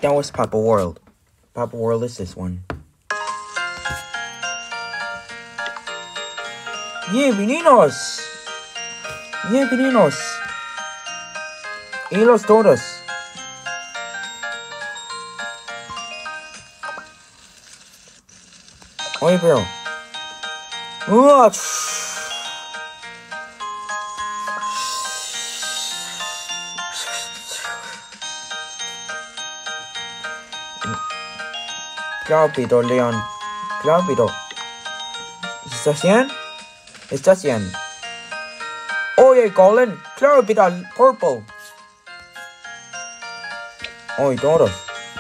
That was Papa World. Papa World is this one. Bienvenidos. Bienvenidos. Y los todos. Oye, pero. Rápido, León. Rápido. ¿Estás bien? ¿Estás bien? Oye, Colin. Rápido, purple. Oye, todos.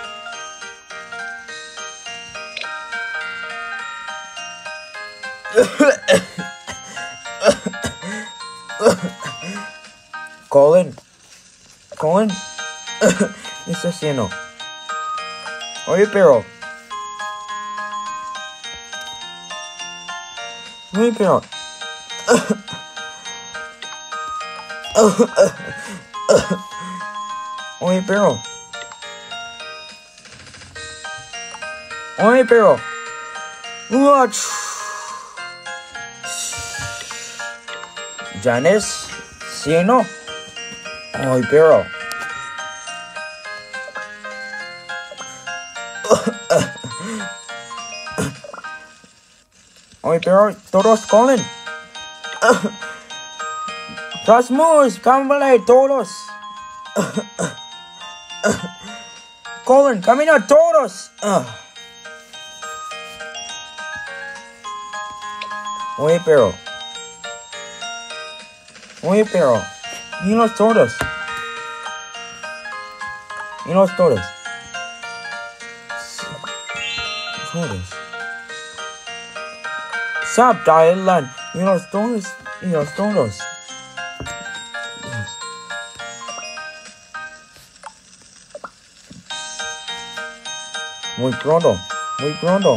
Colin. Colin. ¿Qué estás haciendo? Oye, pero. Oye, pero. Oye, pero. Oye, pero. Janice, ¿sí o no? Oye, pero. Oye, pero todos Colin. Rasmus, cámbiale todos. Colin, camina todos. Oye, pero. Oye, pero. Y los todos. Y los todos. Todos. Stop, Dylan. Y los todos. Y los todos. Muy pronto. Muy pronto.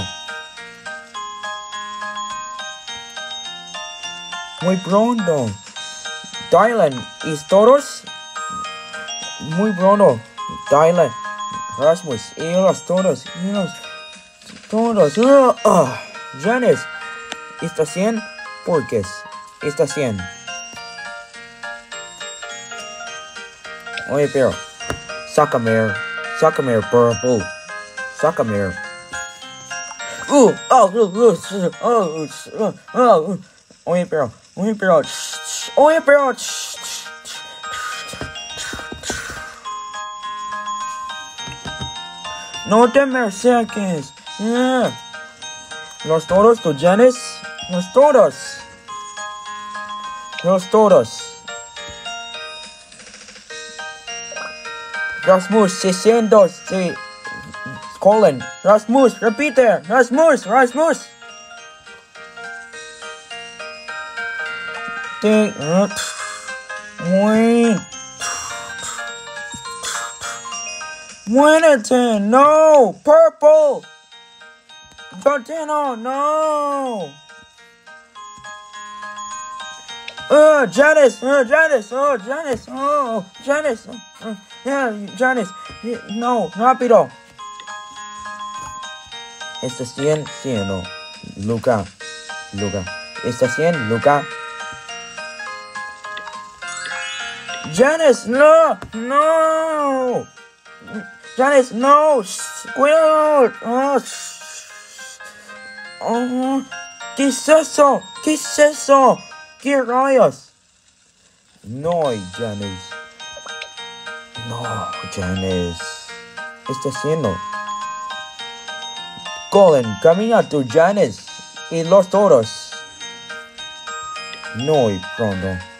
Muy pronto. Dylan. ¿Y todos? Muy pronto. Dylan. Rasmus. Y los todos. Y los todos. Janice. ¿Está 100? ¿Por qué? Está 100. Oye, pero. Sácame, purple. Sácame. Oye, pero. Oye, pero. Oye, pero. No te me acerques. Los toros, tu Janice. Los toros. Los toros. Rasmus, 600. Sí. Colin. Rasmus, repite. Rasmus. Muérete. No. Purple. Gardeno, no. Janice. Janice. No, rápido. ¿Está 100? ¿Sí o no? Luca. ¿Está 100? Luca. Janice, no. Janice, no. Cuidado. ¿Qué es eso? ¿Qué rayos? No, Janice. No, Janice. ¿Qué está haciendo? Colin, camina tu Janice. Y los toros. No, pronto.